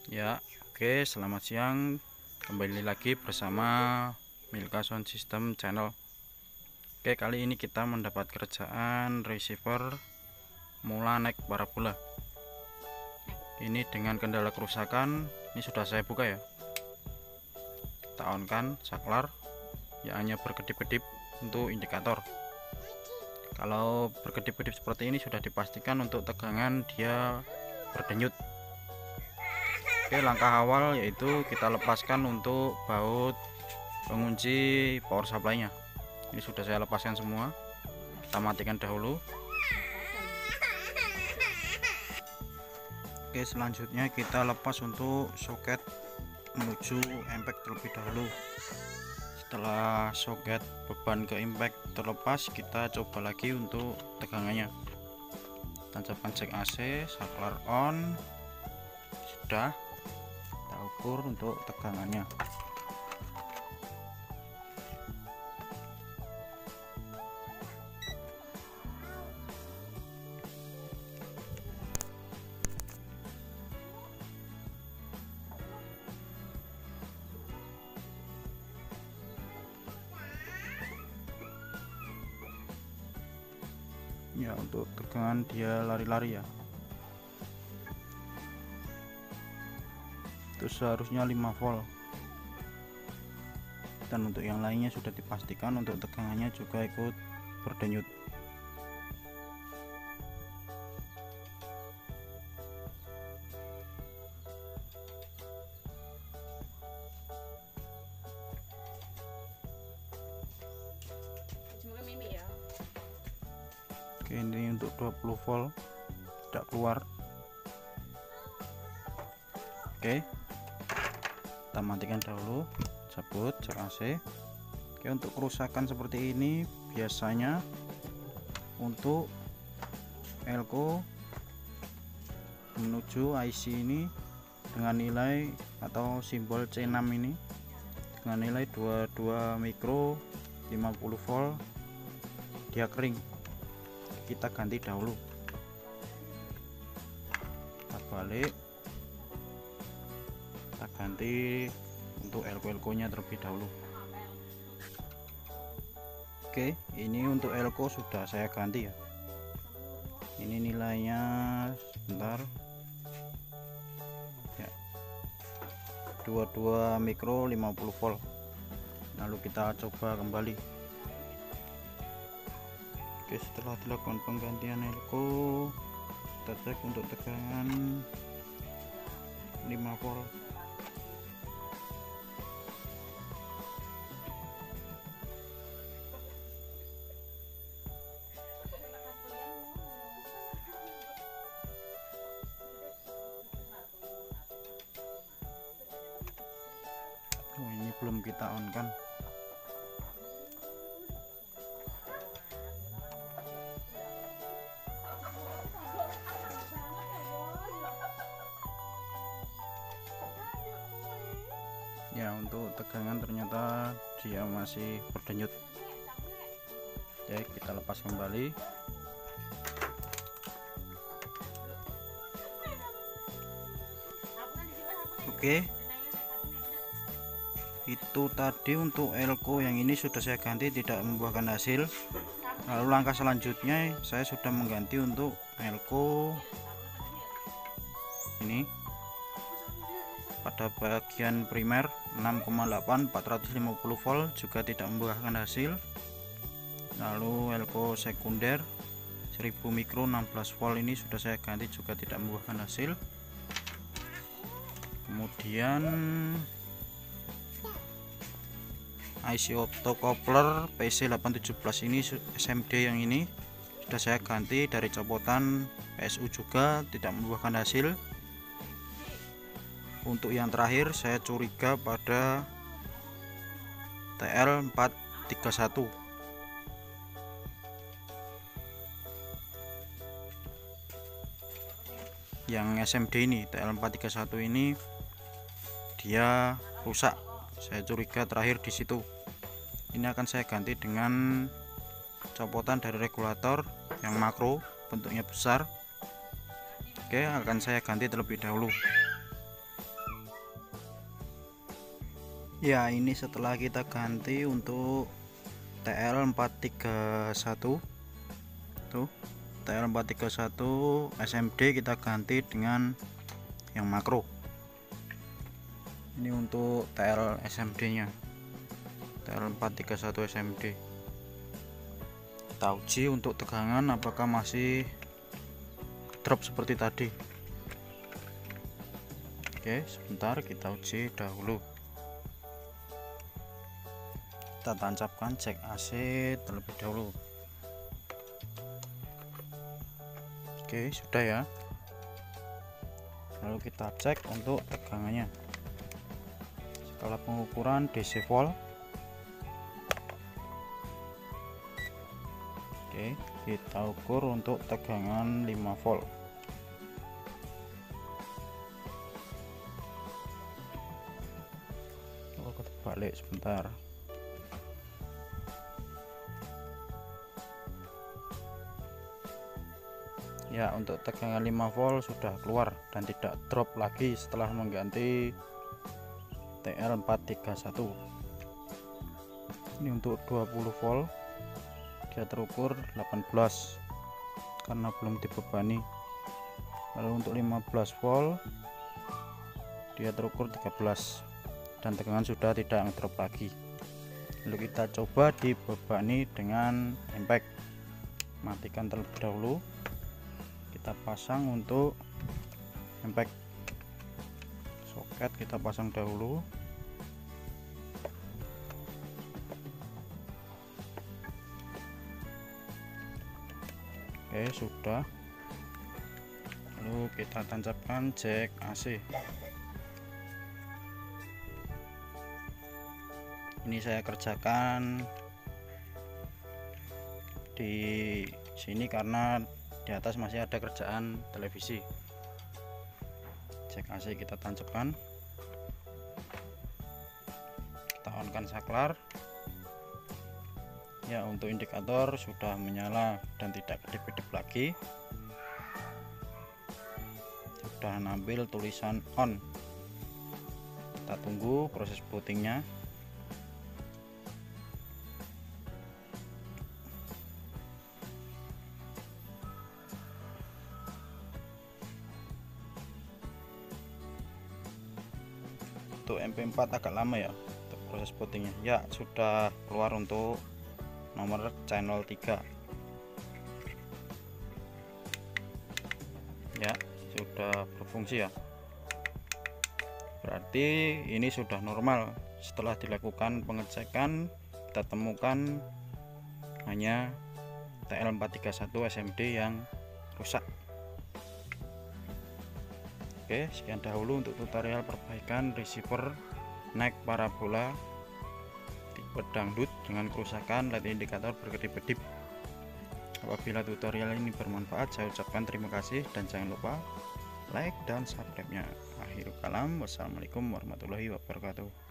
Ya, oke, selamat siang. Kembali lagi bersama Milka Sound System Channel. Oke, kali ini kita mendapat kerjaan receiver Mulanex parabola. Ini dengan kendala kerusakan. Ini sudah saya buka ya. Kita on kan saklar. Ya, hanya berkedip-kedip untuk indikator. Kalau berkedip-kedip seperti ini sudah dipastikan untuk tegangan dia berdenyut. Oke, langkah awal yaitu kita lepaskan untuk baut pengunci power supply nya. Ini sudah saya lepaskan semua. Kita matikan dahulu. Oke, selanjutnya kita lepas untuk soket menuju impact terlebih dahulu. Setelah soket beban ke impact terlepas, kita coba lagi untuk tegangannya. Tancapkan cek AC, saklar on. Sudah. Kita ukur untuk tegangannya. Ya, untuk tegangan dia lari-lari ya, itu seharusnya 5 volt, dan untuk yang lainnya sudah dipastikan untuk tegangannya juga ikut berdenyut. Oke, ini untuk 20 volt tidak keluar. Oke, kita matikan dahulu, cabut cek AC. Oke, untuk kerusakan seperti ini biasanya untuk elko menuju IC ini dengan nilai atau simbol C6 ini dengan nilai 22 mikro 50 volt dia kering. Kita ganti dahulu, kita balik, kita ganti untuk elko nya terlebih dahulu. Oke, ini untuk elko sudah saya ganti ya. Ini nilainya sebentar ya, 22 mikro 50 volt. Lalu kita coba kembali. Oke, setelah dilakukan penggantian elko, kita cek untuk tegangan 5 volt. Oh, ini belum kita on kan. Ya, untuk tegangan ternyata dia masih berdenyut. Oke, kita lepas kembali. Oke, itu tadi untuk elko yang ini sudah saya ganti, tidak membuahkan hasil. Lalu langkah selanjutnya saya sudah mengganti untuk elko ini pada bagian primer 6,8 450 volt juga tidak membuahkan hasil. Lalu elko sekunder 1000 mikro 16 volt ini sudah saya ganti juga tidak membuahkan hasil. Kemudian IC optocoupler PC817 ini SMD yang ini sudah saya ganti dari copotan PSU juga tidak membuahkan hasil. Untuk yang terakhir saya curiga pada TL431 yang SMD ini, TL431 ini dia rusak. Saya curiga terakhir di situ. Ini akan saya ganti dengan copotan dari regulator yang makro, bentuknya besar. Oke, akan saya ganti terlebih dahulu. Ya, ini setelah kita ganti untuk TL431 tuh, TL431 SMD kita ganti dengan yang makro. Ini untuk TL SMD nya, TL431 SMD. Kita uji untuk tegangan apakah masih drop seperti tadi. Oke, sebentar kita uji dahulu. Kita tancapkan cek AC terlebih dahulu. Oke, sudah ya. Lalu kita cek untuk tegangannya. Skala pengukuran DC volt. Oke, kita ukur untuk tegangan 5 volt. Oh, kebalik sebentar. Ya, untuk tegangan 5 volt sudah keluar dan tidak drop lagi setelah mengganti TL431. Ini untuk 20 volt dia terukur 18 karena belum dibebani. Lalu untuk 15 volt dia terukur 13 dan tegangan sudah tidak ngedrop lagi. Lalu kita coba dibebani dengan impact. Matikan terlebih dahulu. Kita pasang untuk impact. Soket kita pasang dahulu. Oke, sudah. Lalu kita tancapkan jack AC. Ini saya kerjakan di sini karena di atas masih ada kerjaan televisi. Jack AC kita tancapkan. Kita on-kan saklar. Ya, untuk indikator sudah menyala dan tidak kedip-kedip lagi. Sudah nampil tulisan on. Kita tunggu proses bootingnya. Untuk MP4 agak lama ya untuk proses bootingnya. Ya, sudah keluar untuk nomor channel 3 ya, sudah berfungsi ya, berarti ini sudah normal. Setelah dilakukan pengecekan kita temukan hanya TL431 SMD yang rusak. Oke, sekian dahulu untuk tutorial perbaikan receiver naik parabola tipe dangdut dengan kerusakan LED indikator berkedip-kedip. Apabila tutorial ini bermanfaat, saya ucapkan terima kasih dan jangan lupa like dan subscribe-nya. Akhirul kalam, wassalamualaikum warahmatullahi wabarakatuh.